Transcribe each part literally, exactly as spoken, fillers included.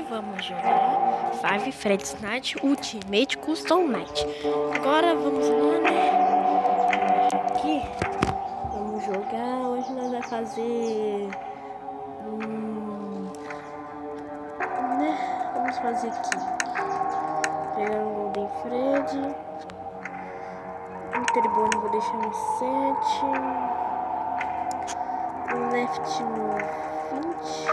vamos jogar Five Freddy's Night Ultimate Custom Night. Agora vamos lá, né? Aqui, vamos jogar. Hoje nós vamos fazer... Hum, né? Vamos fazer aqui. Pegar um Golden Freddy. Interbone vou deixar no sete. Left no vinte.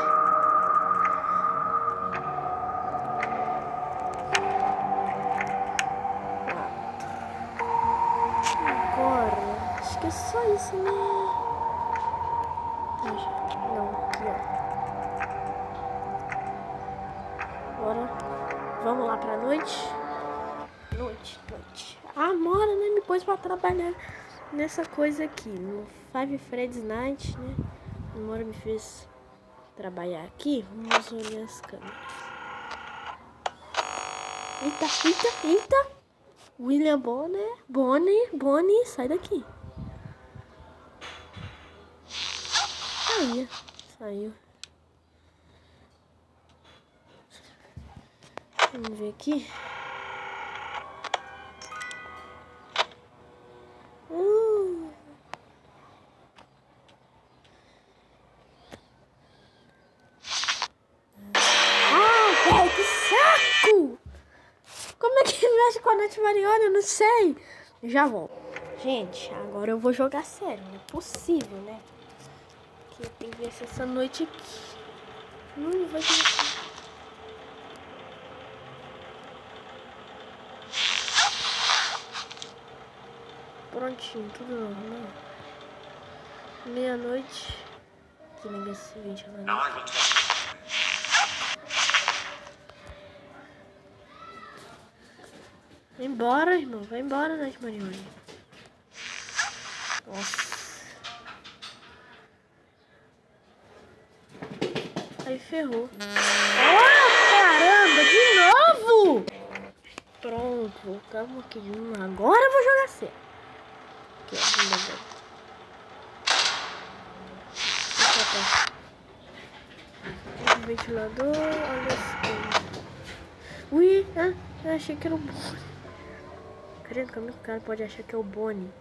Agora, acho que é só isso, né? Não, aqui, ó. Agora, vamos lá pra noite. Noite, noite. A Amora, né, me pôs pra trabalhar nessa coisa aqui, no Five Freddy's Night, né? A Amora me fez trabalhar aqui. Vamos olhar as câmeras. Eita, eita, eita! William Bonner, Bonnie, Bonnie, sai daqui. Saiu, saiu. Vamos ver aqui. Uh. Ah, velho, que saco! Como é que mexe com a Nath Mariana? Eu não sei. Já volto. Gente, agora eu vou jogar sério. Não é possível, né? Que eu tenho que ver se essa noite aqui. Não vai ter. Prontinho, tudo normal. Meia-noite. Que ninguém se vende lá. Vai embora, irmão. Vai embora, Nath Mariana. Nossa. Aí ferrou. Oh, caramba, de novo! Pronto, voltamos aqui de novo. Agora eu vou jogar sério. Aqui, ó, o ventilador, olha assim. Ui, ah, eu achei que era o Bonnie. Caramba, como é que o cara pode achar que é o Bonnie?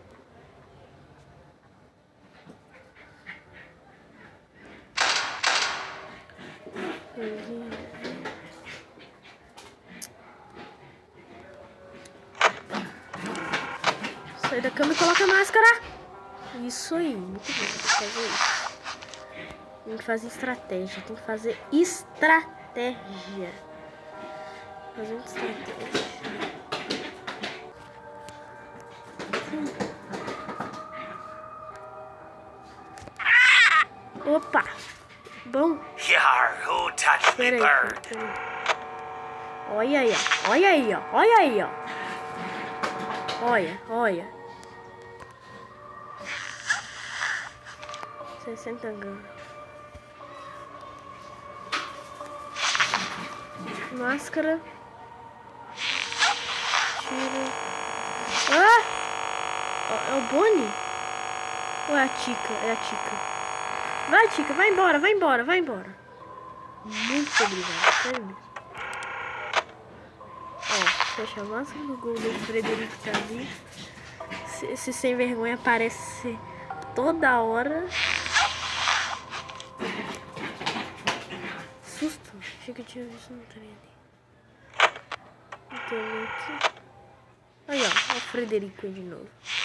Sai da cama e coloca a máscara. Isso aí, muito bem, tem que fazer isso. Tem que fazer estratégia, tem que fazer estratégia. Fazer uma estratégia. Opa! Bom. Who touched me, bird? Olha aí, ó. Olha aí, ó. Olha aí, ó. Olha, olha. sessenta gramas. Máscara. Tira. Ah! É o Bonnie? Ou é a Tica? É a Tica. Vai, Tica, vai embora, vai embora, vai embora. Muito obrigada, sério mesmo. Ó, fecha a máscara do Golden Frederico tá ali. Esse sem vergonha aparece toda hora. Susto. Achei que eu tinha visto no trem ali. Então, aqui. Aí, ó. Ó o Frederico aí de novo.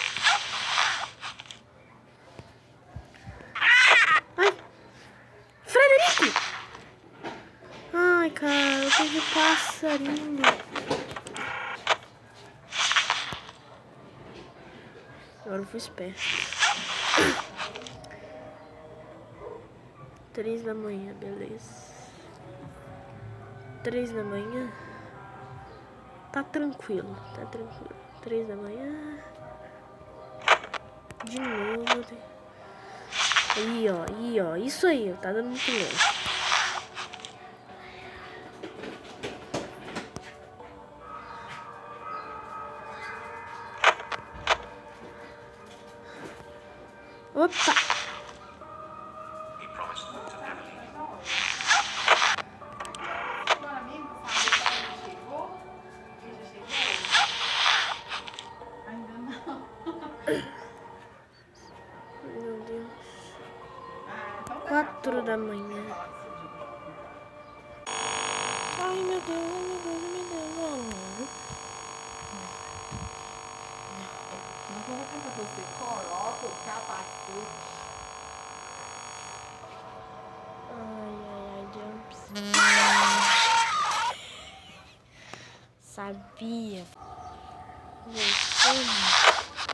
Ai! Frederico! Ai, cara. Eu perdi o passarinho. Agora eu fui esperto. Três da manhã, beleza. Três da manhã. Tá tranquilo, tá tranquilo. Três da manhã. De novo. Aí, ó, aí, ó. Isso aí, ó. Tá dando muito longe. Opa! quatro da manhã. Ai, meu Deus, meu Deus, meu Deus. Não coloca pra você, coloca o capacete. Ai, ai, ai, Jumps. Sabia. Voltamos.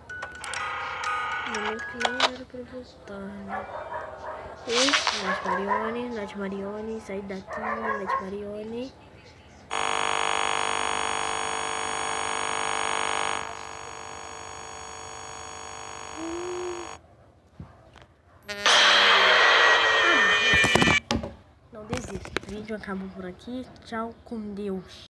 No momento que não era pra voltar, né? E Nath Marione, Nath Marione, sai daqui, Nath Marione. Hum. Ah, não, não desista. O vídeo acabou por aqui. Tchau, com Deus.